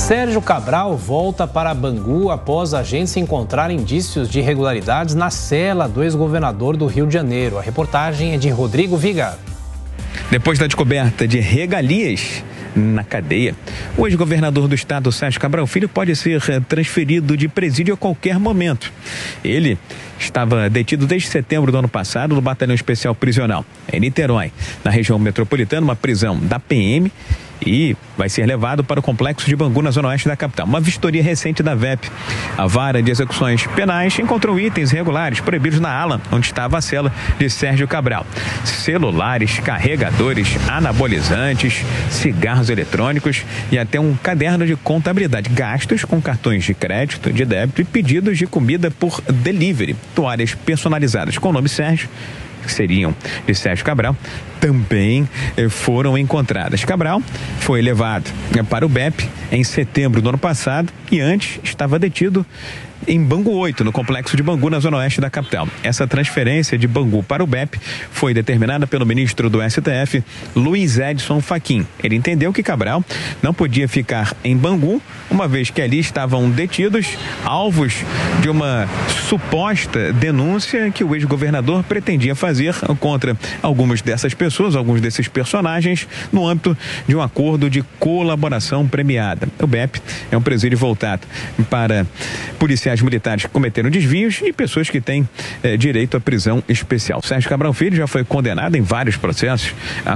Sérgio Cabral volta para Bangu após agentes encontrarem indícios de irregularidades na cela do ex-governador do Rio de Janeiro. A reportagem é de Rodrigo Viga. Depois da descoberta de regalias na cadeia, o ex-governador do estado, Sérgio Cabral Filho, pode ser transferido de presídio a qualquer momento. Ele estava detido desde setembro do ano passado no Batalhão Especial Prisional, em Niterói, na região metropolitana, uma prisão da PM, e vai ser levado para o complexo de Bangu, na zona oeste da capital. Uma vistoria recente da VEP, a Vara de Execuções Penais, encontrou itens irregulares proibidos na ala onde estava a cela de Sérgio Cabral: celulares, carregadores, anabolizantes, cigarros eletrônicos e até um caderno de contabilidade, gastos com cartões de crédito, de débito e pedidos de comida por delivery. Toalhas personalizadas com o nome Sérgio, que seriam de Sérgio Cabral, também foram encontradas. Cabral foi levado para o BEP em setembro do ano passado e antes estava detido em Bangu 8, no complexo de Bangu, na zona oeste da capital. Essa transferência de Bangu para o BEP foi determinada pelo ministro do STF, Luiz Edson Fachin. Ele entendeu que Cabral não podia ficar em Bangu, uma vez que ali estavam detidos alvos de uma suposta denúncia que o ex-governador pretendia fazer contra algumas dessas pessoas, alguns desses personagens, no âmbito de um acordo de colaboração premiada. O BEP é um presídio voltado para policiais militares que cometeram desvios e pessoas que têm direito à prisão especial. Sérgio Cabral Filho já foi condenado em vários processos a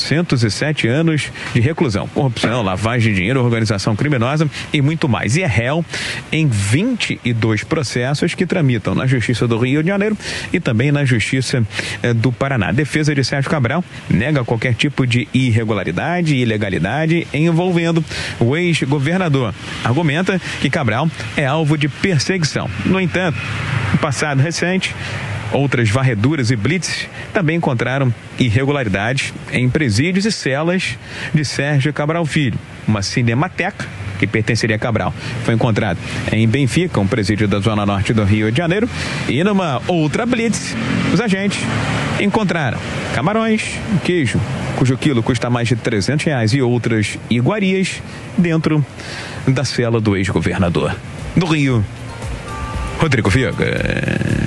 407 anos de reclusão, corrupção, lavagem de dinheiro, organização criminosa e muito mais. E é réu em 22 processos que tramitam na Justiça do Rio de Janeiro e também na Justiça do Paraná. A defesa de Sérgio Cabral nega qualquer tipo de irregularidade e ilegalidade envolvendo o ex-governador. Argumenta que Cabral é alvo de perseguição. No entanto, no passado recente, outras varreduras e blitz também encontraram irregularidades em presídios e celas de Sérgio Cabral Filho. Uma cinemateca que pertenceria a Cabral foi encontrada em Benfica, um presídio da zona norte do Rio de Janeiro, e numa outra blitz, os agentes encontraram camarões, queijo, cujo quilo custa mais de R$300 e outras iguarias dentro da cela do ex-governador do Rio, Rodrigo Viga.